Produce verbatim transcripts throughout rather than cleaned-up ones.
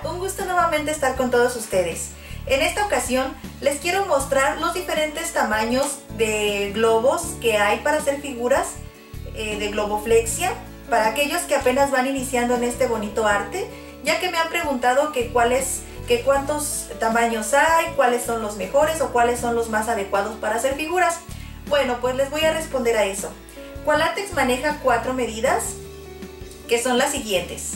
un gusto nuevamente estar con todos ustedes. En esta ocasión les quiero mostrar los diferentes tamaños de globos que hay para hacer figuras eh, de globoflexia para aquellos que apenas van iniciando en este bonito arte, ya que me han preguntado que cuáles, que cuántos tamaños hay, cuáles son los mejores o cuáles son los más adecuados para hacer figuras. Bueno, pues les voy a responder a eso. Qualatex maneja cuatro medidas, que son las siguientes.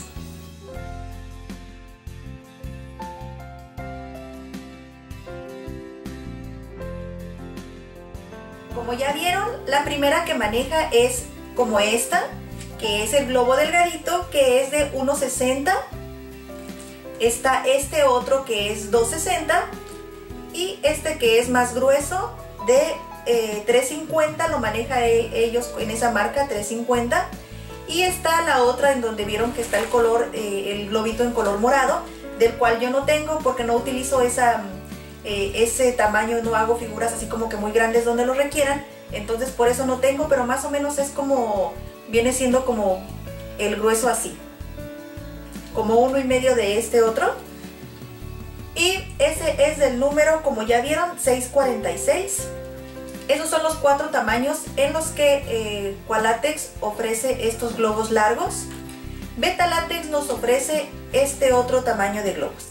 Como ya vieron, la primera que maneja es como esta, que es el globo delgadito, que es de uno sesenta. Está este otro que es dos sesenta y este que es más grueso de eh, tres cincuenta, lo maneja ellos en esa marca, tres cincuenta. Y está la otra en donde vieron que está el color, eh, el globito en color morado, del cual yo no tengo porque no utilizo esa, eh, ese tamaño, no hago figuras así como que muy grandes donde lo requieran, entonces por eso no tengo, pero más o menos es como, viene siendo como el grueso así, como uno y medio de este otro. Y ese es del número, como ya vieron, seis cuarenta y seis. Esos son los cuatro tamaños en los que eh, Qualatex ofrece estos globos largos. Betalatex nos ofrece este otro tamaño de globos.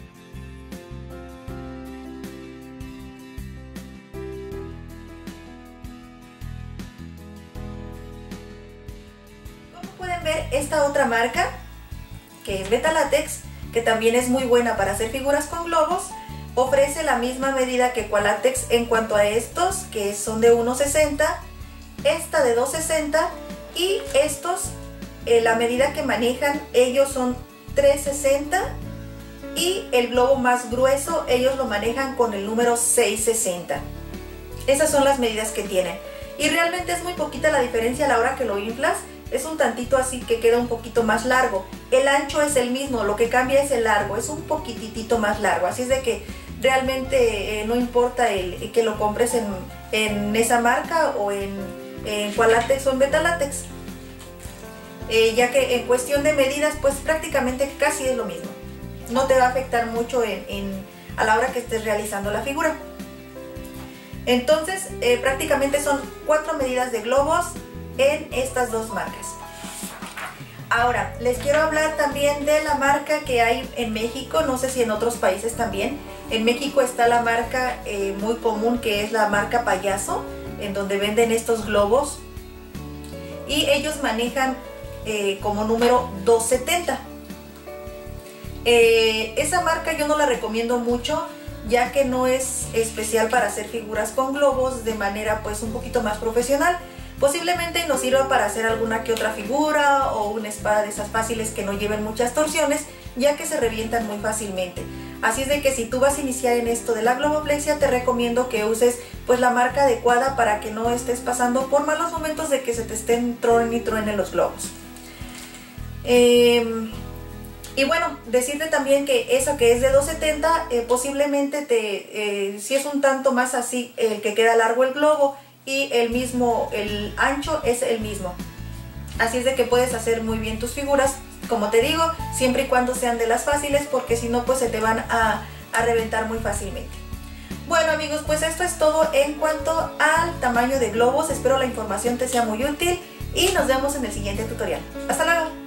Como pueden ver, esta otra marca, que es Betalatex, que también es muy buena para hacer figuras con globos, ofrece la misma medida que Qualatex en cuanto a estos, que son de uno sesenta, esta de dos sesenta y estos, eh, la medida que manejan ellos son tres sesenta y el globo más grueso ellos lo manejan con el número seis sesenta. Esas son las medidas que tienen y realmente es muy poquita la diferencia a la hora que lo inflas. Es un tantito así que queda un poquito más largo. El ancho es el mismo, lo que cambia es el largo, es un poquitito más largo. Así es de que realmente eh, no importa el, que lo compres en, en esa marca o en, en Qualatex o en Betalatex. Eh, ya que en cuestión de medidas pues prácticamente casi es lo mismo. No te va a afectar mucho en, en, a la hora que estés realizando la figura. Entonces eh, prácticamente son cuatro medidas de globos en estas dos marcas. Ahora, les quiero hablar también de la marca que hay en México, no sé si en otros países también. En México está la marca eh, muy común, que es la marca Payaso, en donde venden estos globos. Y ellos manejan eh, como número dos setenta. Eh, esa marca yo no la recomiendo mucho, ya que no es especial para hacer figuras con globos de manera pues un poquito más profesional. Posiblemente nos sirva para hacer alguna que otra figura o una espada de esas fáciles que no lleven muchas torsiones, ya que se revientan muy fácilmente. Así es de que si tú vas a iniciar en esto de la globoflexia, te recomiendo que uses pues la marca adecuada para que no estés pasando por malos momentos de que se te estén truenen y truenen los globos. Eh, y bueno, decirte también que eso que es de dos setenta, eh, posiblemente te, eh, si es un tanto más así el que queda largo el globo, y el mismo, el ancho es el mismo. Así es de que puedes hacer muy bien tus figuras, como te digo, siempre y cuando sean de las fáciles, porque si no pues se te van a, a reventar muy fácilmente. Bueno amigos, pues esto es todo en cuanto al tamaño de globos. Espero la información te sea muy útil y nos vemos en el siguiente tutorial. ¡Hasta luego!